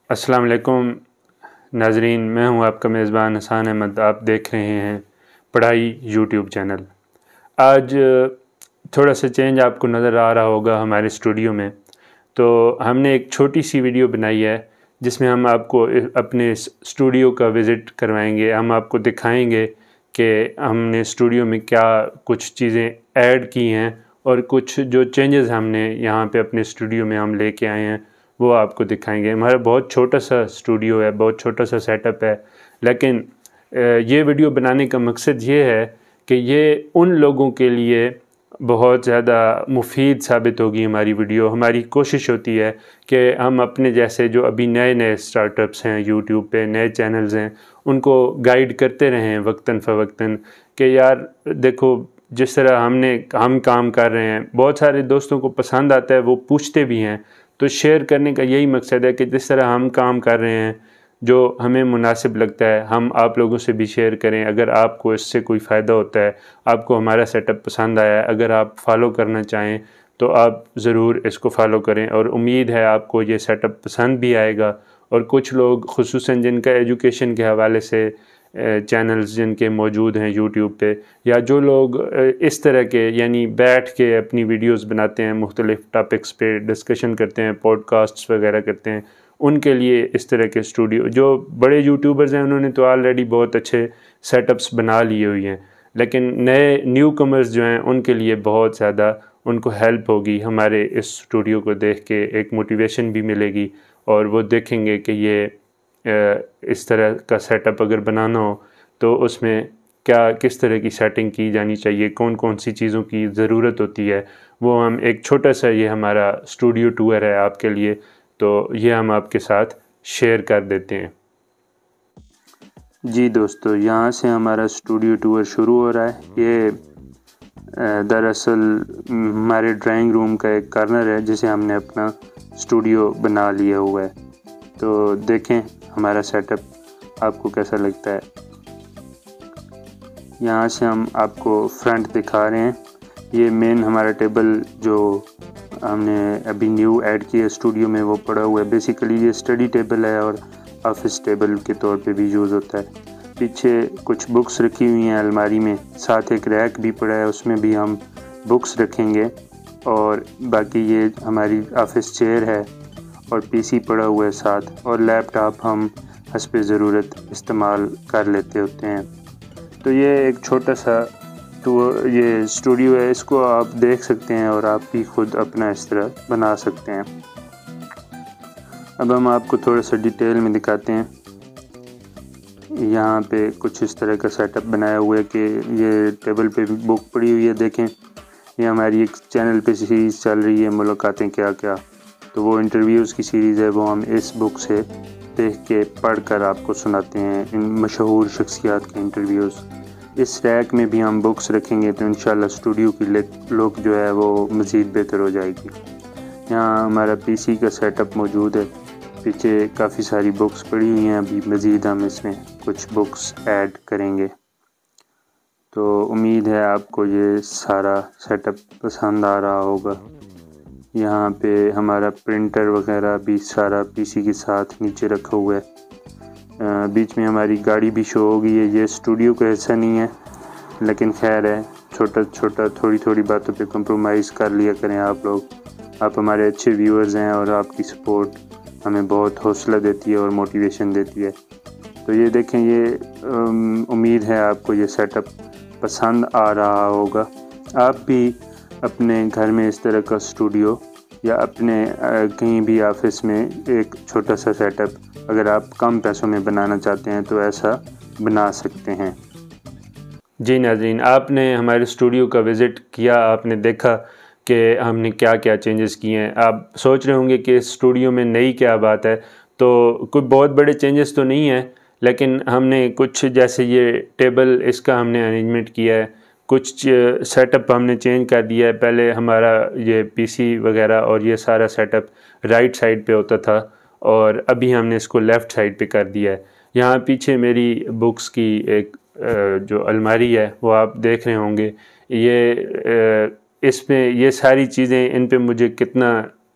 السلام علیکم ناظرین، میں ہوں آپ کا میزبان حسان احمد۔ آپ دیکھ رہے ہیں پڑھائی یوٹیوب چینل۔ آج تھوڑا سا چینج آپ کو نظر آ رہا ہوگا ہمارے اسٹوڈیو میں۔ تو ہم نے ایک چھوٹی سی ویڈیو بنائی ہے جس میں ہم آپ کو اپنے اسٹوڈیو کا وزٹ کروائیں گے۔ ہم آپ کو دکھائیں گے کہ ہم نے اسٹوڈیو میں کیا کچھ چیزیں ایڈ کی ہیں اور کچھ جو چینجز ہم نے یہاں پہ اپنے اسٹوڈیو میں ہم لے کے آئے ہیں وہ آپ کو دکھائیں گے۔ ہمارا بہت چھوٹا سا اسٹوڈیو ہے، بہت چھوٹا سا سیٹ اپ ہے، لیکن یہ ویڈیو بنانے کا مقصد یہ ہے کہ یہ ان لوگوں کے لیے بہت زیادہ مفید ثابت ہوگی ہماری ویڈیو۔ ہماری کوشش ہوتی ہے کہ ہم اپنے جیسے جو ابھی نئے اسٹارٹ اپس ہیں یوٹیوب پہ، نئے چینلز ہیں، ان کو گائیڈ کرتے رہیں وقتاً فوقتاً کہ یار دیکھو جس طرح ہم کام کر رہے ہیں، بہت سارے دوستوں کو پسند آتا ہے، وہ پوچھتے بھی ہیں۔ تو شیئر کرنے کا یہی مقصد ہے کہ جس طرح ہم کام کر رہے ہیں، جو ہمیں مناسب لگتا ہے، ہم آپ لوگوں سے بھی شیئر کریں۔ اگر آپ کو اس سے کوئی فائدہ ہوتا ہے، آپ کو ہمارا سیٹ اپ پسند آیا ہے، اگر آپ فالو کرنا چاہیں تو آپ ضرور اس کو فالو کریں، اور امید ہے آپ کو یہ سیٹ اپ پسند بھی آئے گا۔ اور کچھ لوگ خصوصاً جن کا ایجوکیشن کے حوالے سے چینلز جن کے موجود ہیں یوٹیوب پہ، یا جو لوگ اس طرح کے یعنی بیٹھ کے اپنی ویڈیوز بناتے ہیں، مختلف ٹاپکس پہ ڈسکشن کرتے ہیں، پوڈ کاسٹس وغیرہ کرتے ہیں، ان کے لیے اس طرح کے اسٹوڈیو، جو بڑے یوٹیوبرز ہیں انہوں نے تو آلریڈی بہت اچھے سیٹ اپس بنا لیے ہوئی ہیں، لیکن نیو کمرز جو ہیں ان کے لیے بہت زیادہ ان کو ہیلپ ہوگی ہمارے اس اسٹوڈیو کو دیکھ کے، ایک موٹیویشن بھی ملے گی، اور وہ دیکھیں گے کہ یہ اس طرح کا سیٹ اپ اگر بنانا ہو تو اس میں کس طرح کی سیٹنگ کی جانی چاہیے، کون سی چیزوں کی ضرورت ہوتی ہے۔ وہ ہم ایک چھوٹا سا یہ ہمارا اسٹوڈیو ٹور ہے آپ کے لیے، تو یہ ہم آپ کے ساتھ شیئر کر دیتے ہیں۔ جی دوستو، یہاں سے ہمارا اسٹوڈیو ٹور شروع ہو رہا ہے۔ یہ دراصل ہمارے ڈرائنگ روم کا ایک کارنر ہے جسے ہم نے اپنا اسٹوڈیو بنا لیا ہوا ہے۔ تو دیکھیں ہمارا سیٹ اپ آپ کو کیسا لگتا ہے۔ یہاں سے ہم آپ کو فرنٹ دکھا رہے ہیں۔ یہ مین ہمارا ٹیبل جو ہم نے ابھی نیو ایڈ کیا اسٹوڈیو میں وہ پڑا ہوا ہے۔ بیسیکلی یہ اسٹڈی ٹیبل ہے اور آفس ٹیبل کے طور پہ بھی یوز ہوتا ہے۔ پیچھے کچھ بکس رکھی ہوئی ہیں الماری میں، ساتھ ایک ریک بھی پڑا ہے، اس میں بھی ہم بکس رکھیں گے۔ اور باقی یہ ہماری آفس چیئر ہے اور پی سی پڑا ہوا ہے ساتھ، اور لیپ ٹاپ ہم حسب ضرورت استعمال کر لیتے ہوتے ہیں۔ تو یہ ایک چھوٹا سا یہ اسٹوڈیو ہے، اس کو آپ دیکھ سکتے ہیں اور آپ بھی خود اپنا اس طرح بنا سکتے ہیں۔ اب ہم آپ کو تھوڑا سا ڈیٹیل میں دکھاتے ہیں۔ یہاں پہ کچھ اس طرح کا سیٹ اپ بنایا ہوا ہے کہ یہ ٹیبل پہ بک پڑی ہوئی ہے، دیکھیں یہ ہماری ایک چینل پہ سیریز چل رہی ہے، ملاقاتیں کیا کیا، تو وہ انٹرویوز کی سیریز ہے، وہ ہم اس بک سے دیکھ کے پڑھ کر آپ کو سناتے ہیں، ان مشہور شخصیات کے انٹرویوز۔ اس ریک میں بھی ہم بکس رکھیں گے تو انشاءاللہ اسٹوڈیو کی لک جو ہے وہ مزید بہتر ہو جائے گی۔ یہاں ہمارا پی سی کا سیٹ اپ موجود ہے، پیچھے کافی ساری بکس پڑی ہوئی ہیں، ابھی مزید ہم اس میں کچھ بکس ایڈ کریں گے۔ تو امید ہے آپ کو یہ سارا سیٹ اپ پسند آ رہا ہوگا۔ یہاں پہ ہمارا پرنٹر وغیرہ بھی سارا پی سی کے ساتھ نیچے رکھا ہوا ہے۔ بیچ میں ہماری گاڑی بھی شو ہوگی ہے، یہ اسٹوڈیو کا حصہ نہیں ہے لیکن خیر ہے، چھوٹا تھوڑی باتوں پہ کمپرومائز کر لیا کریں آپ لوگ۔ آپ ہمارے اچھے ویورز ہیں اور آپ کی سپورٹ ہمیں بہت حوصلہ دیتی ہے اور موٹیویشن دیتی ہے۔ تو یہ دیکھیں، یہ امید ہے آپ کو یہ سیٹ اپ پسند آ رہا ہوگا۔ آپ بھی اپنے گھر میں اس طرح کا اسٹوڈیو یا اپنے کہیں بھی آفس میں ایک چھوٹا سا سیٹ اپ اگر آپ کم پیسوں میں بنانا چاہتے ہیں تو ایسا بنا سکتے ہیں۔ جی ناظرین، آپ نے ہمارے اسٹوڈیو کا وزٹ کیا، آپ نے دیکھا کہ ہم نے کیا چینجز کیے ہیں۔ آپ سوچ رہے ہوں گے کہ اس اسٹوڈیو میں نئی کیا بات ہے، تو کوئی بہت بڑے چینجز تو نہیں ہیں، لیکن ہم نے کچھ جیسے یہ ٹیبل، اس کا ہم نے ارینجمنٹ کیا ہے، کچھ سیٹ اپ ہم نے چینج کر دیا ہے۔ پہلے ہمارا یہ پی سی وغیرہ اور یہ سارا سیٹ اپ رائٹ سائڈ پہ ہوتا تھا، اور ابھی ہم نے اس کو لیفٹ سائڈ پہ کر دیا ہے۔ یہاں پیچھے میری بکس کی ایک جو الماری ہے وہ آپ دیکھ رہے ہوں گے، اس میں یہ ساری چیزیں، ان پہ مجھے کتنا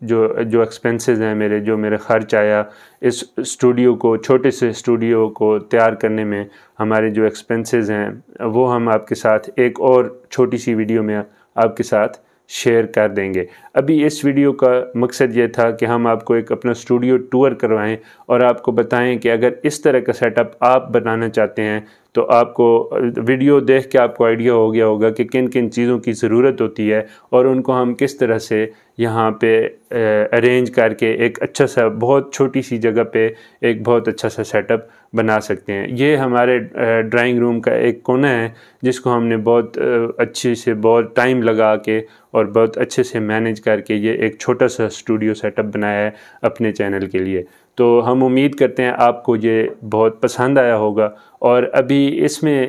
جو ایکسپنسز ہیں میرے، جو میرے خرچ آیا اس اسٹوڈیو کو، چھوٹے سے اسٹوڈیو کو تیار کرنے میں ہمارے جو ایکسپنسز ہیں وہ ہم آپ کے ساتھ ایک اور چھوٹی سی ویڈیو میں آپ کے ساتھ شیئر کر دیں گے۔ ابھی اس ویڈیو کا مقصد یہ تھا کہ ہم آپ کو ایک اپنا اسٹوڈیو ٹور کروائیں اور آپ کو بتائیں کہ اگر اس طرح کا سیٹ اپ آپ بنانا چاہتے ہیں تو آپ کو ویڈیو دیکھ کے آپ کو آئیڈیا ہو گیا ہوگا کہ کن کن چیزوں کی ضرورت ہوتی ہے اور ان کو ہم کس طرح سے یہاں پہ ارینج کر کے ایک اچھا سا، بہت چھوٹی سی جگہ پہ ایک بہت اچھا سا سیٹ اپ بنا سکتے ہیں۔ یہ ہمارے ڈرائنگ روم کا ایک کونا ہے جس کو ہم نے بہت اچھے سے، بہت ٹائم لگا کے اور بہت اچھے سے مینیج کر کے یہ ایک چھوٹا سا اسٹوڈیو سیٹ اپ بنایا ہے اپنے چینل کے لیے۔ تو ہم امید کرتے ہیں آپ کو یہ بہت پسند آیا ہوگا، اور ابھی اس میں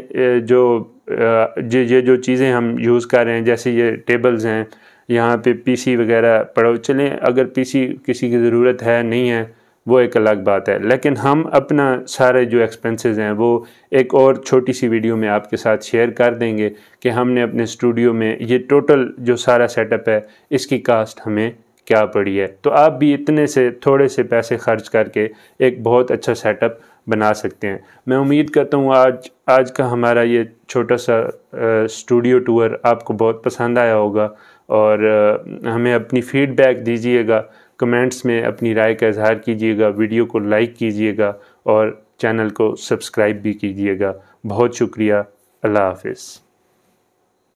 جو چیزیں ہم یوز کر رہے ہیں، جیسے یہ ٹیبلز ہیں، یہاں پہ پی سی وغیرہ پڑو، چلیں اگر پی سی کسی کی ضرورت ہے نہیں ہے وہ ایک الگ بات ہے، لیکن ہم اپنا سارے جو ایکسپنسز ہیں وہ ایک اور چھوٹی سی ویڈیو میں آپ کے ساتھ شیئر کر دیں گے کہ ہم نے اپنے اسٹوڈیو میں یہ ٹوٹل جو سارا سیٹ اپ ہے اس کی کاسٹ ہمیں کیا پڑی ہے۔ تو آپ بھی اتنے سے تھوڑے سے پیسے خرچ کر کے ایک بہت اچھا سیٹ اپ بنا سکتے ہیں۔ میں امید کرتا ہوں آج کا ہمارا یہ چھوٹا سا اسٹوڈیو ٹور آپ کو بہت پسند آیا ہوگا، اور ہمیں اپنی فیڈ بیک دیجیے گا، کمنٹس میں اپنی رائے کا اظہار کیجیے گا، ویڈیو کو لائک کیجیے گا اور چینل کو سبسکرائب بھی کیجیے گا۔ بہت شکریہ، اللہ حافظ۔